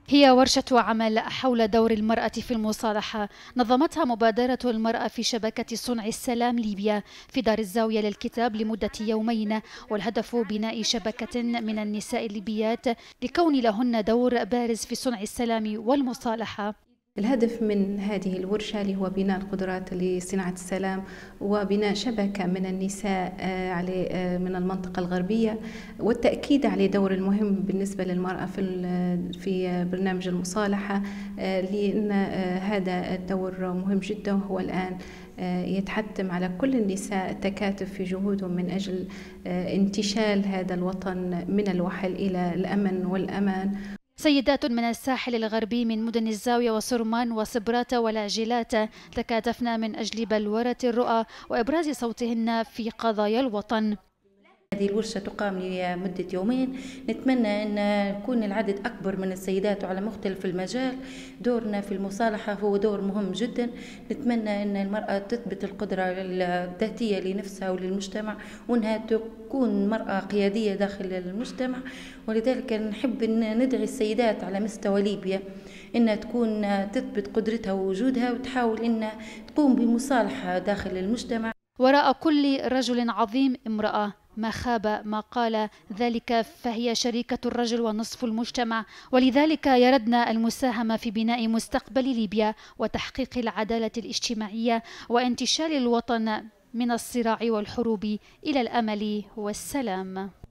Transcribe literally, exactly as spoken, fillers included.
هي ورشة عمل حول دور المرأة في المصالحة، نظمتها مبادرة المرأة في شبكة صنع السلام ليبيا في دار الزاوية للكتاب لمدة يومين، والهدف بناء شبكة من النساء الليبيات لكون لهن دور بارز في صنع السلام والمصالحة. الهدف من هذه الورشة اللي هو بناء القدرات لصناعة السلام وبناء شبكة من النساء من المنطقة الغربية، والتأكيد على دور المهم بالنسبة للمرأة في في برنامج المصالحة، لأن هذا الدور مهم جدا، وهو الآن يتحتم على كل النساء التكاتف في جهودهم من أجل انتشال هذا الوطن من الوحل إلى الأمن والأمان. سيدات من الساحل الغربي من مدن الزاوية وسرمان وصبراتة والعجلات تكاتفن من أجل بلورة الرؤى وإبراز صوتهن في قضايا الوطن. هذه الورشة تقام لمدة يومين، نتمنى أن يكون العدد أكبر من السيدات على مختلف المجال. دورنا في المصالحة هو دور مهم جدا، نتمنى أن المرأة تثبت القدرة الذاتية لنفسها وللمجتمع، وأنها تكون مرأة قيادية داخل المجتمع. ولذلك نحب أن ندعي السيدات على مستوى ليبيا أنها تكون تثبت قدرتها ووجودها، وتحاول أنها تقوم بمصالحة داخل المجتمع. وراء كل رجل عظيم امرأة، ما خاب ما قال ذلك، فهي شريكة الرجل ونصف المجتمع، ولذلك يردنا المساهمة في بناء مستقبل ليبيا وتحقيق العدالة الاجتماعية وانتشال الوطن من الصراع والحروب إلى الأمل والسلام.